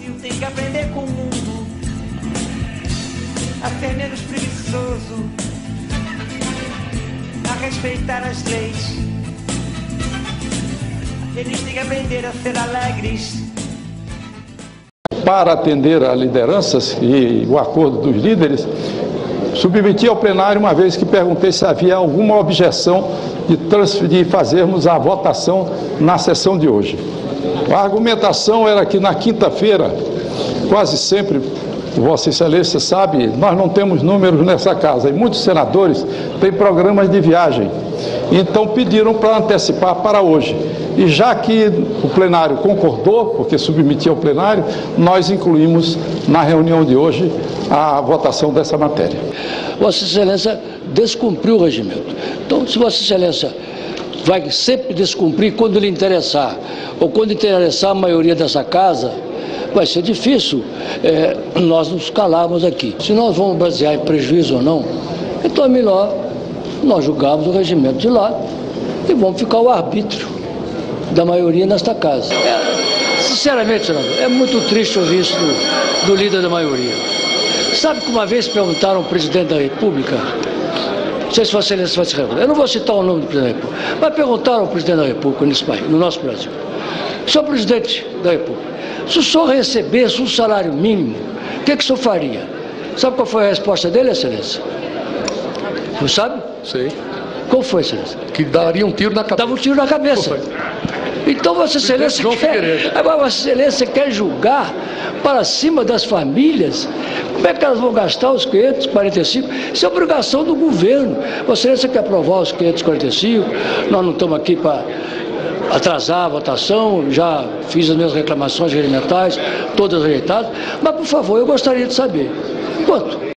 Brasil tem que aprender com o mundo a ser menos preguiçoso, a respeitar as leis. Eles têm que aprender a ser alegres. Para atender a lideranças e o acordo dos líderes, submeti ao plenário uma vez que perguntei se havia alguma objeção de fazermos a votação na sessão de hoje. A argumentação era que na quinta-feira, quase sempre, Vossa Excelência sabe, nós não temos números nessa casa e muitos senadores têm programas de viagem. Então pediram para antecipar para hoje. E já que o plenário concordou, porque submeti ao plenário, nós incluímos na reunião de hoje a votação dessa matéria. Vossa Excelência descumpriu o regimento. Então, se Vossa Excelência vai sempre descumprir quando lhe interessar, ou quando interessar a maioria dessa casa, vai ser difícil nós nos calarmos aqui. Se nós vamos basear em prejuízo ou não, então é melhor nós julgarmos o regimento de lá e vamos ficar ao arbítrio da maioria nesta casa. Sinceramente, senador, é muito triste ouvir isso do líder da maioria. Sabe que uma vez perguntaram ao presidente da República, não sei se Vossa Excelência vai se recordar, eu não vou citar o nome do presidente da República, mas perguntaram ao presidente da República nesse país, no nosso Brasil: senhor presidente da República, se o senhor recebesse um salário mínimo, o que o senhor faria? Sabe qual foi a resposta dele, Excelência? Não sabe? Sei. Qual foi, Excelência? Que daria um tiro na cabeça. Dava um tiro na cabeça. Então Vossa Excelência Vossa Excelência quer julgar para cima das famílias? Como é que elas vão gastar os 545? Isso é obrigação do governo. Vossa Excelência quer aprovar os 545, nós não estamos aqui para atrasar a votação, já fiz as minhas reclamações regimentais, todas rejeitadas, mas por favor, eu gostaria de saber quanto?